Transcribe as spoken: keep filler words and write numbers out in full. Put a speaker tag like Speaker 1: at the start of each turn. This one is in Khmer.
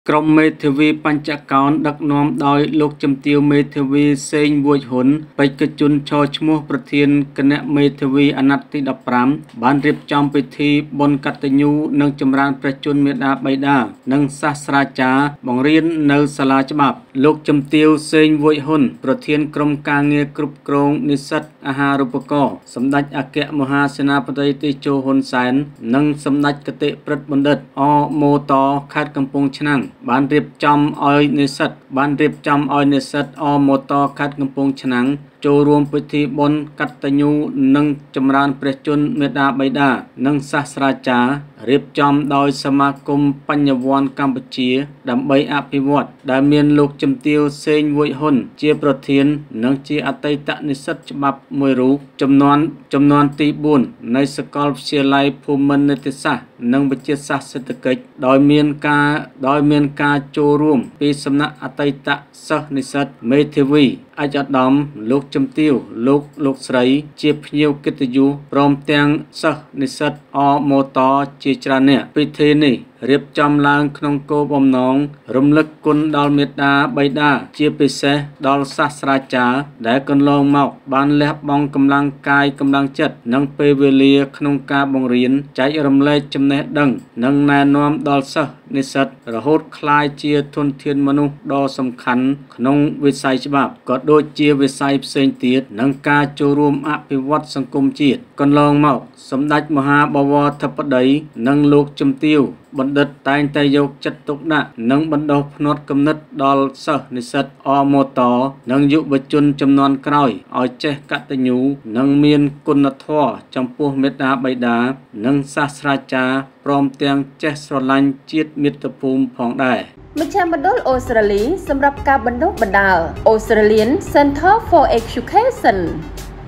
Speaker 1: ក្រុមមេធាវីបញ្ចកោណដឹកនាំដោយលោកជំទាវមេធាវីសេងវួយហ៊ុនបេក្ខជនឈរឈ្មោះប្រធានគណៈមេធាវីអាណត្តិទីដប់ប្រាំបានរៀបចំពិធីបុណ្យកតញ្ញូនិងចម្រើនព្រះជន្មមេដាបិតានិងសាស្ត្រាចារ្យបង្រៀននៅសាលាច្បាប់លោកជំទាវសេងវួយហ៊ុនប្រធានក្រុមការងារគ្រប់គ្រងនិស្សិតអាហារូបករណ៍សម្ដេចអគ្គមហាសេនាបតីតេជោហ៊ុនសែននិងសម្ដេចគតិព្រឹទ្ធបណ្ឌិតអមោតខេត្តកំពង់ឆ្នាំងបានរៀបចំឲ្យនិស្សិតបានរៀបចំឲ្យនិស្សិតអមោតខេត្តកំពង់ឆ្នាំងចូលរួមពិធីបុណ្យកតញ្ញូនិងចម្រើនព្រះជន្មមេដាបិតានិងសាស្ត្រាចារ្យរៀបចំដោយសមាគមបញ្ញវន្តកម្ពុជាដើម្បីអភិវឌ្ឍដែលមានលោកជំទាវសេងវួយហ៊ុនជាប្រធាននិងជាអតីតនិស្សិតច្បាប់មួយរូបចំនួនចំនួនទីបួននៃសាកលវិទ្យាល័យភូមិន្ទនីតិសាស្ត្រនិងវិទ្យាសាស្ត្រសេដ្ឋកិច្ចដោយមានការដោយមានការចូលរួមពីសំណាក់អតីតសិស្សនិស្សិតមេធាវីអាចារ្យឧត្តមលោកជំទាវលោកលោកស្រីជាភ្ញៀវកិត្តិយសព្រមទាំងសិស្សនិស្សិតអមោតជាច្រើនអ្នកពិធីនេះរៀបចំឡើងក្នុងគោលបំណងរំលឹកគុណដល់មេត្តាបិតាជាពិសេសដល់សាស្ត្រាចារ្យដែលកន្លងមកបានលះបង់កម្លាំងកាយកម្លាំងចិត្តនិងពេលវេលាក្នុងការបង្រៀនចែករំលែកចំណេះដឹងនិងណែនាំដល់សិស្សនិស្សិតរហូតក្លាយជាធនធានមនុស្សដ៏សំខាន់ក្នុងវិស័យច្បាប់ក៏ដូចជាវិស័យផ្សេងទៀតនិងការចូលរួមអភិវឌ្ឍសង្គមជាតិកន្លងមកសម្ដេចមហាបវរធិបតីនិងលោកជំទាវបណ្ឌិតតែងតែយកចិត្តទុកដាក់និងបណ្ដុះផ្នាត់គំនិតដល់សិស្សនិស្សិតអមោតនិងយុវជនជំនាន់ក្រោយឲ្យចេះកតញ្ញូនិងមានគុណធម៌ចំពោះមេត្តាបិតានិងសាស្ត្រាចារ្យព្រមទាំងចេះស្រឡាញ់ជាតិមាតុភូមិផងដែរ
Speaker 2: មជ្ឈមណ្ឌលអូស្ត្រាលីសម្រាប់ការបណ្ដុះបណ្ដាល Australian Center for Education